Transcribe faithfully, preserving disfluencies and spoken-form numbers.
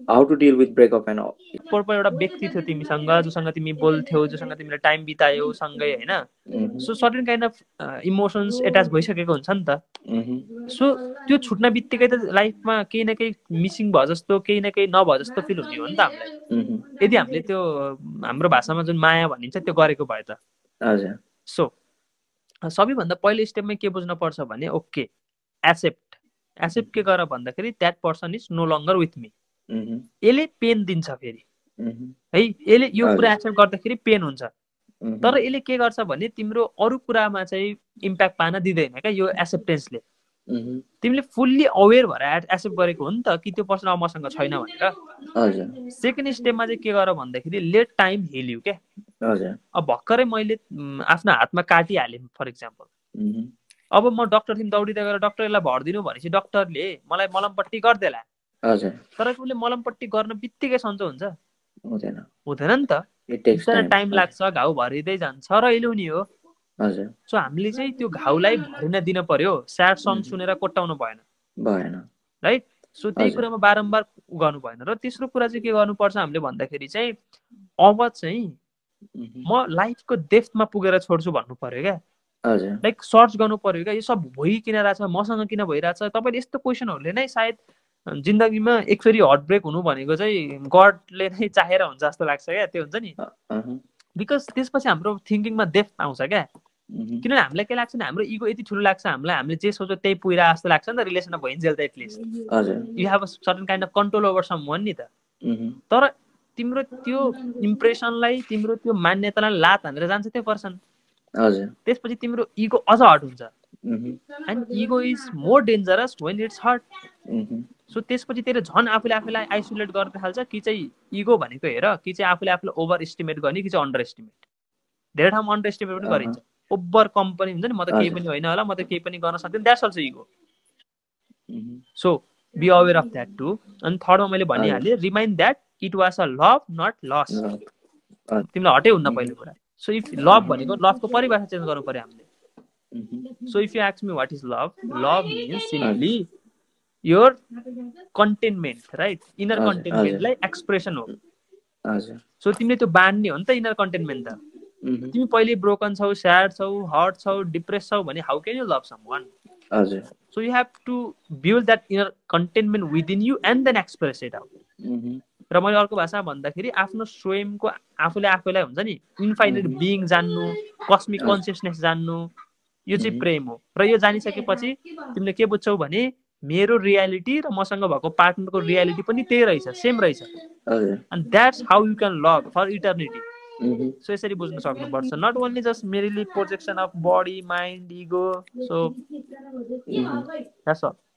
How to deal with breakup and all. पर्पल एउटा व्यक्ति थियो तिमीसँग, जोसँग तिमी बोल्थ्यौ, जोसँग तिमीले टाइम बितायौ सँगै होइन। So certain kind of emotions attach भइसकेको हुन्छ नि त। सो त्यो छुट्न बित्तिकै त लाइफमा केही न केही मिसिङ भयो जस्तो, केही न केही नभए जस्तो फिल हुने हो नि त हामीलाई, यदि हामीले त्यो हाम्रो भाषामा जुन माया भनिन्छ त्यो गरेको भए त। हजुर। सो सबैभन्दा पहिलो स्टेपमै के बुझ्न पर्छ भने ओके एक्सेप्ट एक्सेप्ट के गर भन्दाखेरि that person is no longer with me. यसले पेन दिन्छ फेरि है, यसले यो कुरा एक्सेप्ट गर्दाखेरि पेन हुन्छ, तर यसले के गर्छ भने तिम्रो अरू कुरामा चाहिँ इम्प्याक्ट पार्न दिँदैन क्या यो एक्सेप्टेन्सले। तिमीले फुल्ली अवेर भएर एक्सेप्ट गरेको हो नि त कि त्यो पर्सन अब मसँग छैन भनेर। सेकेन्ड स्टेपमा चाहिँ के गर भन्दाखेरि लेट टाइम हिल यु क्या। अब भर्खरै मैले आफ्नो हातमा काटिहालेँ फर इक्जाम्पल, अब म डक्टरसित दौडिँदै गएर डक्टरलाई भरिदिनु भनेपछि डक्टरले मलाई मलमपट्टि गरिदेला, तर उसले मलमपट्टि गर्न बित्तिकै सन्चो हुन्छ हुँदैन नि त, बिस्तारै टाइम लाग्छ, घाउ भरिँदै जान्छ र अहिले नि हो। सो हामीले चाहिँ त्यो घाउलाई भरिन दिन पर्यो, स्याड सङ सुनेर कोट्टाउनु भएन भएन राइट। सो त्यही कुरामा बारम्बार गर्नु भएन। र तेस्रो कुरा चाहिँ के गर्नुपर्छ हामीले भन्दाखेरि चाहिँ अब चाहिँ म लाइफको डेप्थमा पुगेर छोड्छु भन्नु पर्यो क्या। लाइक सर्च गर्नु पर्यो क्या, यो सब भइकिन रहेछ, मसँग किन भइरहेछ। तपाईँले यस्तो क्वेसनहरूले नै सायद जिन्दगीमा एक फेरि हर्ट ब्रेक हुनु भनेको चाहिँ गडले नै चाहेर हुन्छ जस्तो लाग्छ क्या, त्यो हुन्छ नि। बिकज त्यसपछि हाम्रो थिङ्किङमा डेप्थ आउँछ क्या। किनभने हामीलाई के लाग्छ नि, हाम्रो इगो यति ठुलो लाग्छ हामीलाई, हामीले जे सोच्यो त्यही पुरा जस्तो लाग्छ नि त रिलेसनमा भइन्जेल त at least you have a certain kind of control over someone नि त। तर तिम्रो त्यो इम्प्रेसनलाई, तिम्रो त्यो मान्यतालाई लात हानेर जान्छ त्यो पर्सन, त्यसपछि तिम्रो इगो अझ हर्ट हुन्छ। And ego is more dangerous when it's hurt. So त्यसपछि तेरो झन् आफूले आफूलाई आइसोलेट गर्न थाल्छ कि चाहिँ इगो भनेको हेर, कि चाहिँ आफूले आफूलाई ओभर एस्टिमेट गर्ने कि चाहिँ अन्डर एस्टिमेट। धेरै ठाउँमा अन्डर एस्टिमेट पनि गरिन्छ, ओभर कम्पनी हुन्छ नि, म त केही पनि होइन होला, म त केही पनि गर्न सक्दिनँ, that's also ego. So be aware of that too. अनि थर्डमा मैले भनिहालेँ remind that it was a love not loss. तिमीलाई हटै हुन्न पहिलो कुरा। सो इफ लभ भनेको लभको परिभाषा चेन्ज गर्नु पर्यो हामीले। So if you ask me what is love, love means simply your containment right, inner कन्टेनमेन्टलाई एक्सप्रेसन हो। सो तिमीले त्यो बाँड्ने हो नि त इनर कन्टेनमेन्ट त। तिमी पहिले ब्रोकन छौ, स्याड छौ, हर्ट छौ, डिप्रेस छौ भने how can you love someone. So you have to build that inner containment within you and then express it out. र मैले अर्को भाषामा भन्दाखेरि आफ्नो स्वयंको आफूले आफूलाई हुन्छ नि इन्फाइनाइट बिइङ जान्नु, कस्मिक कन्सियसनेस जान्नु, यो चाहिँ प्रेम हो। र यो जानिसकेपछि तिमीले के बुझ्छौ भने मेरो रियालिटी र मसँग भएको पार्टनरको रियालिटी पनि त्यही रहेछ, सेम रहेछ। And that's how you can love for eternity. So यसरी बुझ्न सक्नुपर्छ, not only just merely projection of body mind ego. So that's all.